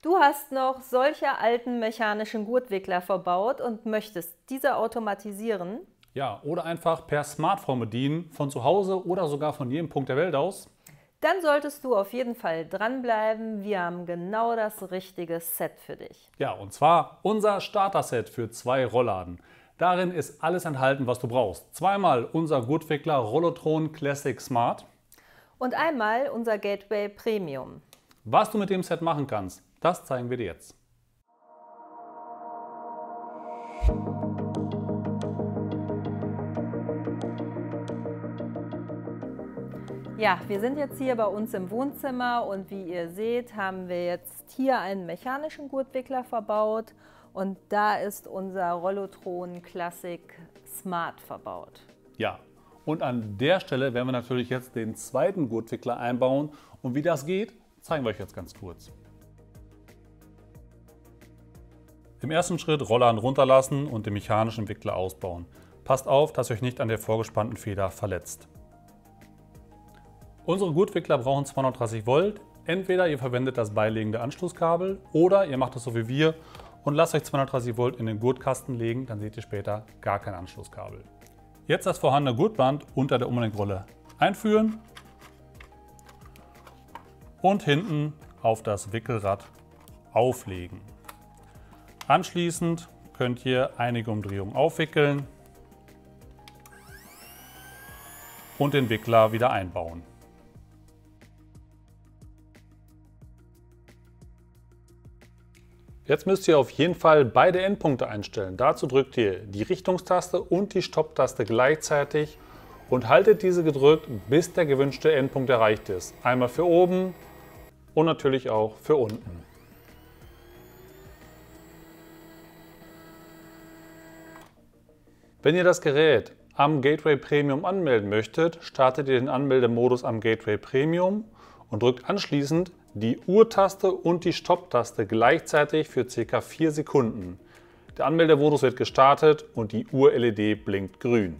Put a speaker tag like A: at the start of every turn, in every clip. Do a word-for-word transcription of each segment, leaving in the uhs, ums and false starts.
A: Du hast noch solche alten mechanischen Gurtwickler verbaut und möchtest diese automatisieren?
B: Ja, oder einfach per Smartphone bedienen, von zu Hause oder sogar von jedem Punkt der Welt aus.
A: Dann solltest du auf jeden Fall dranbleiben. Wir haben genau das richtige Set für dich.
B: Ja, und zwar unser Starter-Set für zwei Rollladen. Darin ist alles enthalten, was du brauchst. Zweimal unser Gurtwickler Rollotron Classic Smart.
A: Und einmal unser Gateway Premium.
B: Was du mit dem Set machen kannst, das zeigen wir dir jetzt.
A: Ja, wir sind jetzt hier bei uns im Wohnzimmer und wie ihr seht, haben wir jetzt hier einen mechanischen Gurtwickler verbaut und da ist unser Rollotron Classic Smart verbaut.
B: Ja, und an der Stelle werden wir natürlich jetzt den zweiten Gurtwickler einbauen und wie das geht, zeigen wir euch jetzt ganz kurz. Im ersten Schritt Rollladen runterlassen und den mechanischen Wickler ausbauen. Passt auf, dass ihr euch nicht an der vorgespannten Feder verletzt. Unsere Gurtwickler brauchen zweihundertdreißig Volt. Entweder ihr verwendet das beilegende Anschlusskabel oder ihr macht es so wie wir und lasst euch zweihundertdreißig Volt in den Gurtkasten legen, dann seht ihr später gar kein Anschlusskabel. Jetzt das vorhandene Gurtband unter der Umlenkrolle einführen und hinten auf das Wickelrad auflegen. Anschließend könnt ihr einige Umdrehungen aufwickeln und den Wickler wieder einbauen. Jetzt müsst ihr auf jeden Fall beide Endpunkte einstellen. Dazu drückt ihr die Richtungstaste und die Stopptaste gleichzeitig und haltet diese gedrückt, bis der gewünschte Endpunkt erreicht ist. Einmal für oben und natürlich auch für unten. Wenn ihr das Gerät am Gateway Premium anmelden möchtet, startet ihr den Anmeldemodus am Gateway Premium und drückt anschließend die Uhr-Taste und die Stopp-Taste gleichzeitig für ca. vier Sekunden. Der Anmeldemodus wird gestartet und die Uhr-L E D blinkt grün.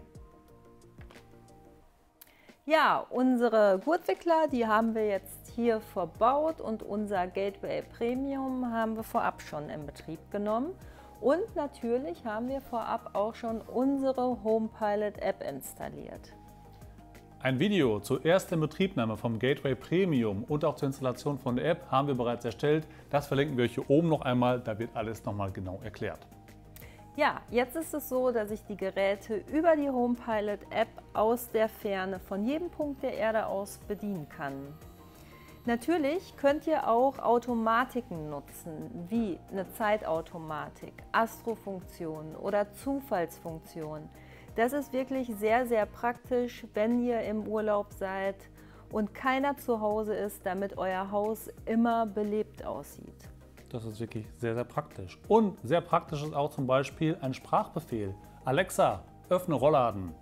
A: Ja, unsere Gurtwickler, die haben wir jetzt hier verbaut und unser Gateway Premium haben wir vorab schon in Betrieb genommen. Und natürlich haben wir vorab auch schon unsere HomePilot App installiert.
B: Ein Video zur ersten Inbetriebnahme vom Gateway Premium und auch zur Installation von der App haben wir bereits erstellt. Das verlinken wir euch hier oben noch einmal, da wird alles nochmal genau erklärt.
A: Ja, jetzt ist es so, dass ich die Geräte über die HomePilot App aus der Ferne von jedem Punkt der Erde aus bedienen kann. Natürlich könnt ihr auch Automatiken nutzen, wie eine Zeitautomatik, Astrofunktion oder Zufallsfunktion. Das ist wirklich sehr, sehr praktisch, wenn ihr im Urlaub seid und keiner zu Hause ist, damit euer Haus immer belebt aussieht.
B: Das ist wirklich sehr, sehr praktisch. Und sehr praktisch ist auch zum Beispiel ein Sprachbefehl. Alexa, öffne Rollladen.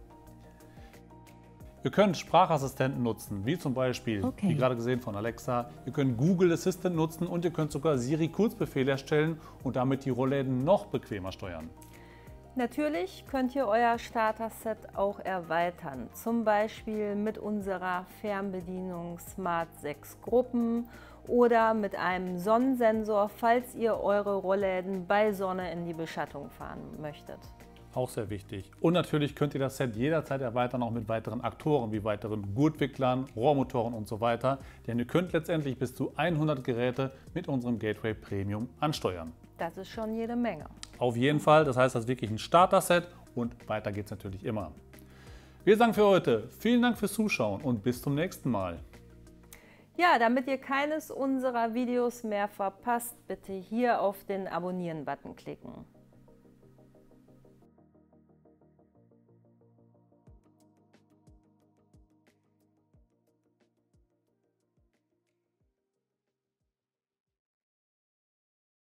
B: Ihr könnt Sprachassistenten nutzen, wie zum Beispiel,
A: Okay.
B: wie gerade gesehen von Alexa. Ihr könnt Google Assistant nutzen und ihr könnt sogar Siri Kurzbefehle erstellen und damit die Rollläden noch bequemer steuern.
A: Natürlich könnt ihr euer Starter-Set auch erweitern, zum Beispiel mit unserer Fernbedienung Smart sechs Gruppen oder mit einem Sonnensensor, falls ihr eure Rollläden bei Sonne in die Beschattung fahren möchtet.
B: Auch sehr wichtig. Und natürlich könnt ihr das Set jederzeit erweitern, auch mit weiteren Aktoren, wie weiteren Gurtwicklern, Rohrmotoren und so weiter. Denn ihr könnt letztendlich bis zu hundert Geräte mit unserem Gateway Premium ansteuern.
A: Das ist schon jede Menge.
B: Auf jeden Fall, das heißt, das ist wirklich ein Starter-Set und weiter geht es natürlich immer. Wir sagen für heute vielen Dank fürs Zuschauen und bis zum nächsten Mal.
A: Ja, damit ihr keines unserer Videos mehr verpasst, bitte hier auf den Abonnieren-Button klicken.